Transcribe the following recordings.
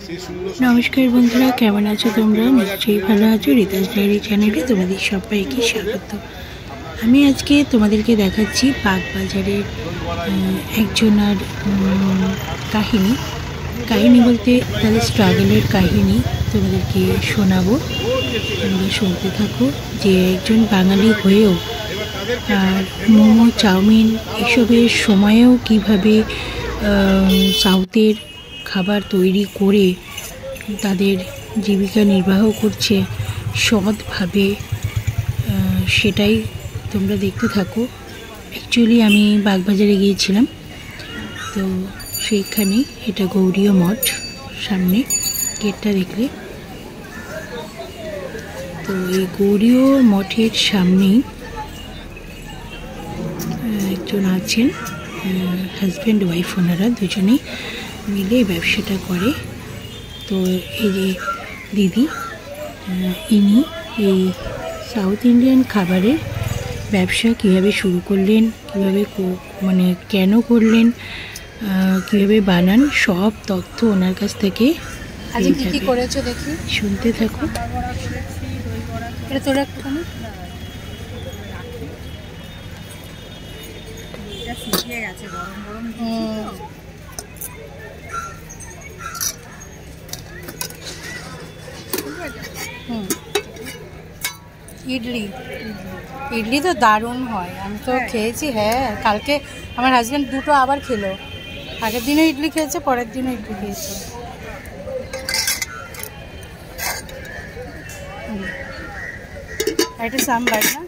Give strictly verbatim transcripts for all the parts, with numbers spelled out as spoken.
নমস্কার বন্ধুরা, কেমন আছো তোমরা? নিশ্চয়ই ভালো আছো। রিতাস ডায়েরি চ্যানেলে তোমাদের সবাইকে স্বাগত। আমি আজকে তোমাদেরকে দেখাচ্ছি বাগবাজারের একজনের কাহিনী কাহিনী বলতে তাদের স্ট্রাগলের কাহিনী তোমাদেরকে শোনাবো। তোমরা শুনতে থাকো যে একজন বাঙালি হয়েও আর মোমো, চাউমিন এসবের সময়েও কিভাবে সাউথের খাবার তৈরি করে তাদের জীবিকা নির্বাহ করছে সৎভাবে, সেটাই তোমরা দেখতে থাকো। অ্যাকচুয়ালি আমি বাগবাজারে গিয়েছিলাম, তো সেইখানে এটা গৌরীয় মঠ, সামনে গেটটা দেখলে তো এই গৌরীয় মঠের সামনেই একজন আছেন, হাজব্যান্ড ওয়াইফ, ওনারা দুজনেই মিলে ব্যবসাটা করে। তো এই যে দিদি, ইনি এই সাউথ ইন্ডিয়ান খাবারের ব্যবসা কীভাবে শুরু করলেন, কীভাবে মানে কেন করলেন, কীভাবে বানান, সব তথ্য ওনার কাছ থেকে কি করেছো দেখি, শুনতে থাকো। এটা তোরা একটুখানি গেছে গরম গরম। হুম, ইডলি ইডলি তো দারুণ হয়, আমি তো খেয়েছি। হ্যাঁ, কালকে আমার হাজব্যান্ড দুটো আবার খেলো। আগের দিনও ইডলি খেয়েছে, পরের দিনও ইডলি খেয়েছে। এটা সাম্বার না?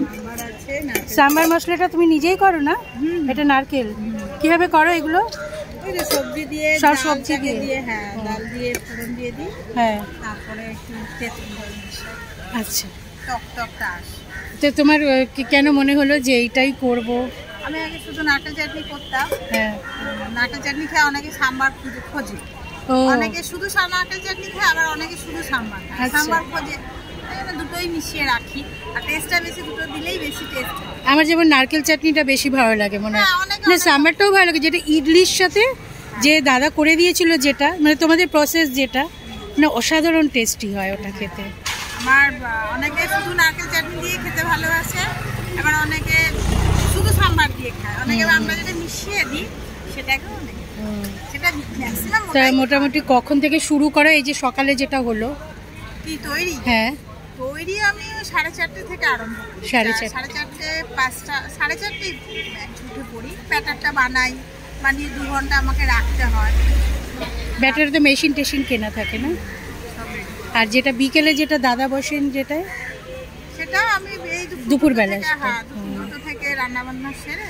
সাম্বার মশলাটা তুমি নিজেই করো না? এটা নারকেল কিভাবে করো এগুলো? সবজি দিয়ে, সব সবজি দিয়ে, হ্যাঁ, ডাল দিয়ে ফোড়ন দিয়ে দিই। হ্যাঁ, তারপরে একটু তেঁতুল। আচ্ছা, টক টকটা আসে। তো তোমার কেন মনে হলো যে এইটাই করব? আমি আগে শুধু নারকেল চাটনি করতাম। হ্যাঁ, নারকেল চাটনি খায় অনেকে সাম্বার খুঁজে খোঁজে, অনেকে শুধু নারকেল চাটনি খায়, আবার অনেকে শুধু সাম্বার সাম্বার খোঁজে। দুটোই মিশিয়ে রাখি, আর টেস্টটা বেশি দুটো দিলেই বেশি টেস্ট। আমার যেমন নারকেল চাটনিটা বেশি ভালো লাগে মনে হয়, না সাম্বারটাও ভালো লাগে। যেটা ইডলির সাথে যে দাদা করে দিয়েছিল, যেটা মানে তোমাদের প্রসেস, যেটা মানে অসাধারণ টেস্টি হয় ওটা খেতে। আমার অনেকে শুধু নারকেল চাটনি দিয়ে খেতে ভালোবাসে, আবার অনেকে শুধু সাম্বার দিয়ে খায়, অনেকে আমরা যেটা মিশিয়ে দিই সেটাকেও সেটা ম্যাক্সিমাম। তা মোটামুটি কখন থেকে শুরু করো এই যে সকালে যেটা হলো কি তৈরি? হ্যাঁ, তৈরি আমি সাড়ে চারটে থেকে আরম্ভ করি। সাড়ে চারটে সাড়ে চারটে পাঁচটা সাড়ে চারটে ছুটে পড়ি। ব্যাটারটা বানাই, বানিয়ে দু ঘন্টা আমাকে রাখতে হয়। ব্যাটারে তো মেশিন টেশিন কেনা থাকে না? আর যেটা বিকেলে যেটা দাদা বসেন, যেটা সেটা আমি এই দুপুরবেলা, হ্যাঁ, দুটো থেকে রান্না বান্না সেরে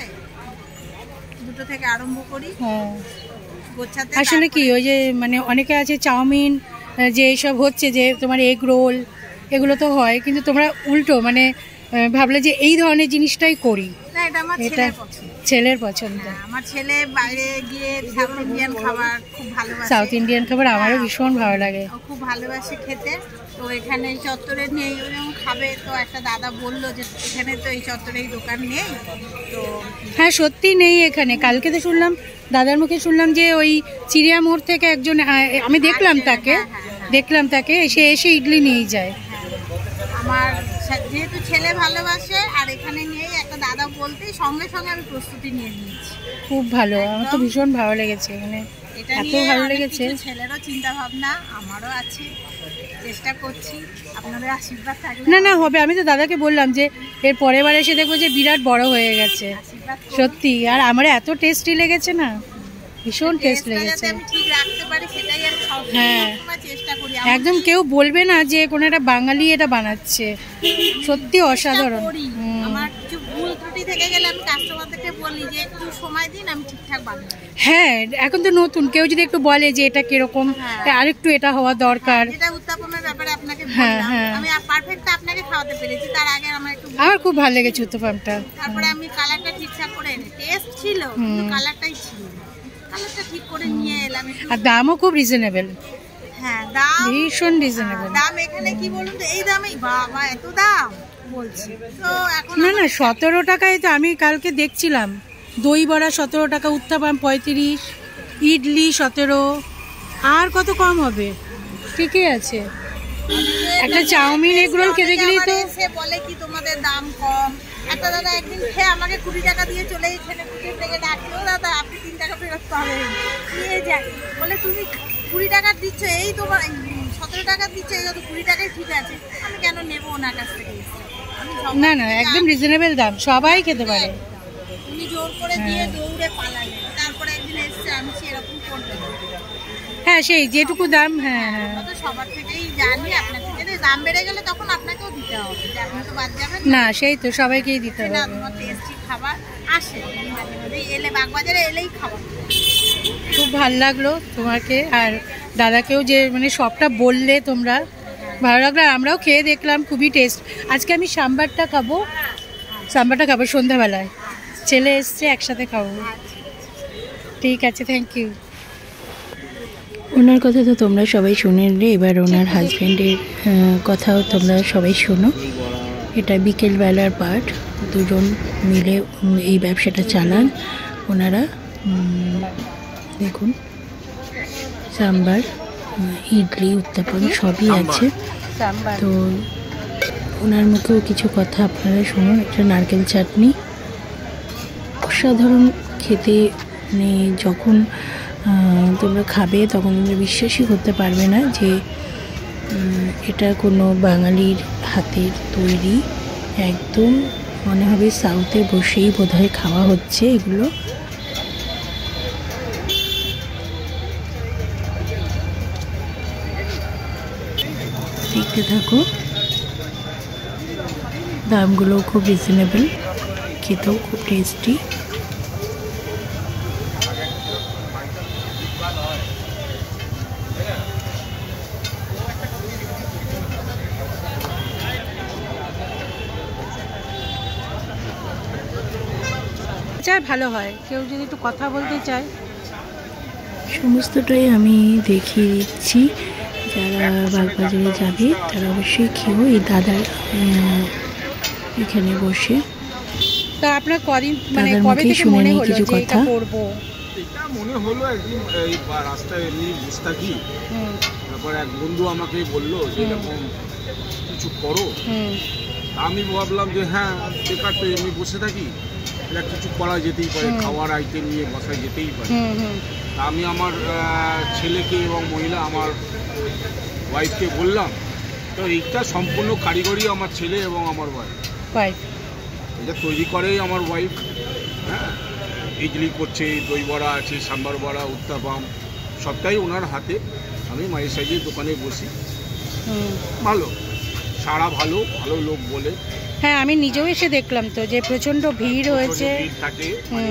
দুটো থেকে আরম্ভ করি। হ্যাঁ, গোছাতে। আসলে কি ওই যে মানে অনেকে আছে চাউমিন যে এইসব হচ্ছে, যে তোমার এগ রোল এগুলো তো হয়, কিন্তু তোমরা উল্টো মানে ভাবলে যে এই ধরনের জিনিসটাই করি। না, এটা আমার ছেলের পছন্দ। ছেলের পছন্দ। আমার ছেলে বাইরে গিয়ে সাউথ ইন্ডিয়ান খাবার খুব ভালোবাসে। সাউথ ইন্ডিয়ান খাবার আমারও ভীষণ ভালো লাগে, ও খুব ভালোবাসে খেতে। তো এখানে এই চত্বরে নেই, ওরকম খাবে। তো একটা দাদা বললো যে এখানে তো এই চত্বরে এই দোকান নেই। তো হ্যাঁ, সত্যি নেই এখানে। কালকে তো শুনলাম, দাদার মুখে শুনলাম যে ওই চিড়িয়া মোড় থেকে একজন, আমি দেখলাম তাকে দেখলাম তাকে এসে এসে ইডলি নিয়ে যায়। আমার যেহেতু ছেলে ভালোবাসে, আর এখানে নিয়েই একটা দাদা বলতেই সঙ্গে সঙ্গে আমি প্রস্তুতি নিয়ে নিয়েছি। খুব ভালো, আমার তো ভীষণ ভালো লেগেছে এখানে, এত ভালো লেগেছে। ছেলেরও চিন্তা ভাবনা আমারও আছে, চেষ্টা করছি, আপনাদের আশীর্বাদ থাকলে। না না হবে, আমি তো দাদাকে বললাম যে এর পরের বার এসে দেখবো যে বিরাট বড় হয়ে গেছে সত্যি। আর আমার এত টেস্টি লেগেছে না, ভীষণ টেস্ট লেগেছে। হ্যাঁ, একদম কেউ বলবে না যে কোনো একটা বাঙালি এটা বানাচ্ছে, সত্যি অসাধারণ। হ্যাঁ, এখন তো নতুন, কেউ যদি একটু বলে যে এটা কিরকম, আর একটু এটা হওয়া দরকার। হ্যাঁ হ্যাঁ, আমার খুব ভালো লেগেছে উত্তপমটা। তারপরে আমি কালারটা ঠিকঠাক করে এনে, টেস্ট ছিল কিন্তু কালারটাই ছিল, কালারটা ঠিক করে নিয়ে এলাম। আর দামও খুব রিজনেবল। হ্যাঁ, দাম ভীষণ রিজনেবল। দাম এখানে কি বলুন তো, এই দামেই বাবা এত দাম বলছি। তো এখন না না, সতেরো টাকায় তো আমি কালকে দেখছিলাম। দই বড়া সতেরো টাকা, উত্তাপাম পঁয়ত্রিশ, ইডলি সতেরো, আর কত কম হবে? ঠিকই আছে। একটা চাউমিন এগ রোল খেতে গেলেই তো সে বলে কি তোমাদের দাম কম। একটা দাদা একদিন খেয়ে আমাকে কুড়ি টাকা দিয়ে চলে এখানে কুড়ি থেকে ডাকলো, দাদা আপনি তিন টাকা ফেরত পাবেন নিয়ে যাই। বলে তুমি কুড়ি টাকা দিচ্ছ, এই তোমার সতেরো টাকা দিচ্ছ, এই তো কুড়ি টাকাই ঠিক আছে, আমি কেন নেবো ওনার কাছ থেকে? না না, একদম রিজনেবল দাম, সবাই খেতে পারে। উনি জোর করে দিয়ে দৌড়ে পালালেন, তারপরে একদিন এসছে আমি সেরকম করবো। হ্যাঁ সেই যেটুকু দাম, হ্যাঁ হ্যাঁ সবার থেকেই জানি, আপনার থেকে দাম বেড়ে গেলে তখন আপনাকেও দিতে হবে, আপনি তো বাদ যাবেন না। সেই তো সবাইকেই দিতে হবে। তোমার টেস্টি খাবার আসে মাঝে মাঝে এলে, বাগবাজারে এলেই খাবার। খুব ভালো লাগলো তোমাকে আর দাদাকেও যে মানে সবটা বললে তোমরা, ভালো লাগলো। আমরাও খেয়ে দেখলাম, খুবই টেস্ট। আজকে আমি সাম্বারটা খাবো, সাম্বারটা খাবো সন্ধ্যাবেলায়, ছেলে এসছে একসাথে খাবো। ঠিক আছে, থ্যাংক ইউ। ওনার কথা তো তোমরা সবাই শুনলে, এবার ওনার হাজব্যান্ডের কথাও তোমরা সবাই শোনো। এটা বিকেলবেলার পার্ট, দুজন মিলে এই ব্যবসাটা চালান ওনারা। দেখুন সাম্বার, ইডলি, উত্তাপন সবই আছে। তো ওনার মুখেও কিছু কথা আপনারা শুনুন। একটা নারকেল চাটনি অসাধারণ খেতে, মানে যখন তোমরা খাবে তখন তোমরা বিশ্বাসই করতে পারবে না যে এটা কোনো বাঙালির হাতের তৈরি। একদম মনে হবে সাউথে বসেই বোধহয় খাওয়া হচ্ছে এগুলো। দেখতে থাকো, দামগুলো খুব রিজনেবল, খেতেও খুব টেস্টি। চাই ভালো হয়, কেউ যদি একটু কথা বলতে চায়। সমস্তটাই আমি দেখিয়ে দিচ্ছি, যারা বাগবাজারে যাবে তারা অবশ্যই খেয়েও এই দাদার এখানে বসে। তো আপনার কদিন মানে কবে থেকে মনে হলো যে এটা করব? এটা মনে হলো একদিন এই রাস্তায় এমনি বসে থাকি, তারপরে এক বন্ধু আমাকে বললো যে এরকম কিছু করো। আমি ভাবলাম যে হ্যাঁ বেকার তো এমনি বসে থাকি, এটা কিছু করা যেতেই পারে, খাওয়ার আইটেম নিয়ে বসা যেতেই পারে। তা আমি আমার ছেলেকে এবং মহিলা আমার ওয়াইফকে বললাম, তো এইটা সম্পূর্ণ কারিগরি আমার ছেলে এবং আমার ওয়াইফ, এটা তৈরি করেই আমার ওয়াইফ। হ্যাঁ, ইডলি করছে, দই বড়া আছে, সাম্বার বড়া, উত্তাপাম সবটাই ওনার হাতে। আমি মায়ের সাইজের দোকানে বসি, ভালো সারা, ভালো ভালো লোক বলে। হ্যাঁ আমি নিজেও এসে দেখলাম তো যে প্রচন্ড ভিড় হয়েছে, ভিড় থাকে,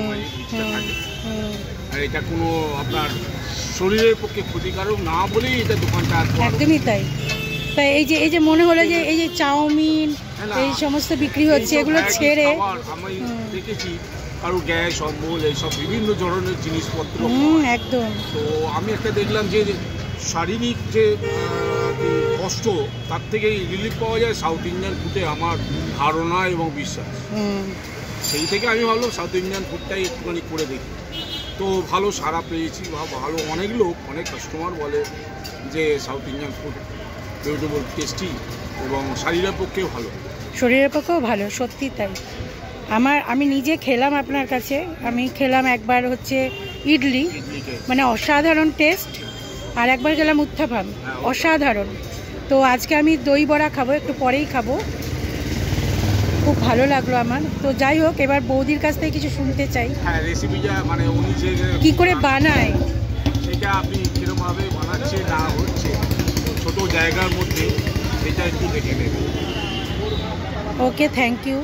আর এটা কোনো আপনার শরীরের পক্ষে ক্ষতিকারক না বলেই এটা দোকানটা একদমই তাই। তাই এই যে এই যে মনে হলো যে এই যে চাউমিন এই সমস্ত বিক্রি হচ্ছে, এগুলো ছেড়ে আমি দেখেছি কারো গ্যাস, অম্বল, এইসব বিভিন্ন ধরনের জিনিসপত্র একদম। তো আমি একটা দেখলাম যে শারীরিক যে কষ্ট, তার থেকে রিলিফ পাওয়া যায় সাউথ ইন্ডিয়ান ফুডে, আমার ধারণা এবং বিশ্বাস। সেই থেকে আমি ভাবলাম সাউথ ইন্ডিয়ান ফুডটাই একটুখানি করে দেখি। তো ভালো সাড়া পেয়েছি, ভালো অনেক লোক, অনেক কাস্টমার বলে যে south Indian food beautiful, tasty এবং শরীরের পক্ষেও ভালো। শরীরের পক্ষেও ভালো, সত্যি তাই। আমার আমি নিজে খেলাম আপনার কাছে, আমি খেলাম একবার হচ্ছে ইডলি, মানে অসাধারণ টেস্ট, আর একবার গেলাম উত্থাপাম, অসাধারণ। তো আজকে আমি দই বড়া খাবো, একটু পরেই খাবো, খুব ভালো লাগলো আমার। তো যাই হোক, এবার বৌদির কাছ থেকে কিছু শুনতে চাই। হ্যাঁ, রেসিপিটা মানে উনি যে কি করে বানায় সেটা, আপনি কিরকমভাবে বানাচ্ছে না হচ্ছে ছোট জায়গার মধ্যে, সেটা একটু দেখে নেবেন। Okay, thank you.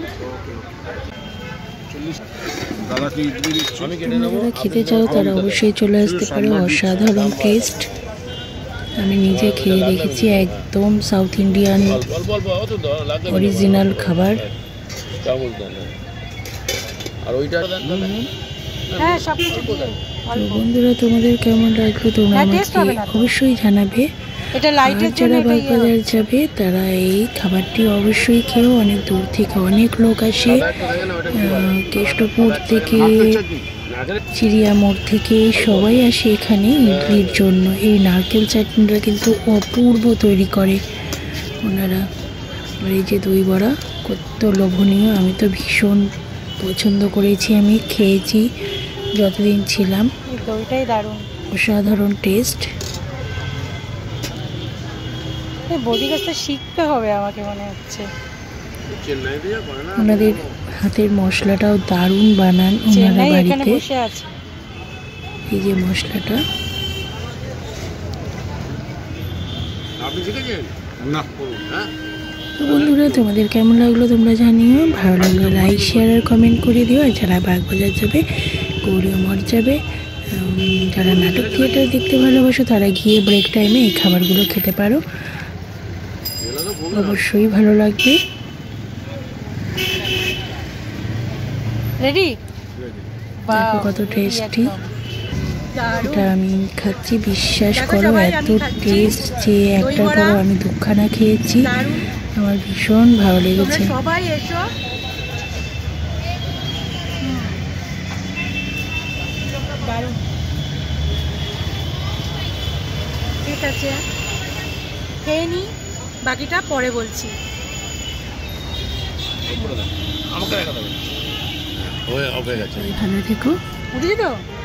যারা খেতে চাও তারা অবশ্যই চলে আসতে পারো, অসাধারণ টেস্ট। আমি নিজে খেয়ে দেখেছি, একদম সাউথ ইন্ডিয়ান অরিজিনাল খাবার। বন্ধুরা তোমাদের কেমন লাগলো তোমরা আমাকে অবশ্যই জানাবে। যারা বাগবাজার যাবে তারা এই খাবারটি অবশ্যই খেয়েও, অনেক দূর থেকে অনেক লোক আসে, কেষ্টপুর থেকে চিড়িয়া মোড় থেকে সবাই আসে এখানে ইডলির জন্য। এই নারকেল চাটনিটা কিন্তু অপূর্ব তৈরি করে ওনারা। আর এই যে দই বড়া কত লোভনীয়, আমি তো ভীষণ পছন্দ করেছি, আমি খেয়েছি যতদিন ছিলাম। দইটাই দারুণ, অসাধারণ টেস্ট। বৌদির কাছে শিখতে হবে আমাকে মনে হচ্ছে। ওনাদের হাতের মশলাটাও দারুণ বানান ওনারা চেন্নাই এখানে বাড়িতে। বসে আছে। এই যে মশলাটা আপনি শিখেছেন না? হ্যাঁ তো বন্ধুরা, তোমাদের কেমন লাগলো তোমরা জানিও। ভালো লাগলে লাইক শেয়ার আর কমেন্ট করে দিও। আর যারা বাগবাজার যাবে, গৌরীয় মঠ যাবে, উম, যারা নাটক থিয়েটার দেখতে ভালোবাসো তারা গিয়ে ব্রেক টাইমে এই খাবারগুলো খেতে পারো, অবশ্যই ভালো লাগবে। রেডি? দেখো কত টেস্টি। এটা আমি খাচ্ছি, বিশ্বাস করো এত টেস্ট যে একটার পরও আমি দুখানা খেয়েছি, আমার ভীষণ ভালো লেগেছে। সবাই এসো। দারুণ, ঠিক আছে, খেয়ে নি, বাকিটা পরে বলছি। আমাকে দেখা দেবে। হয়ে গেছে। ভালো থেকো। বুঝলি তো?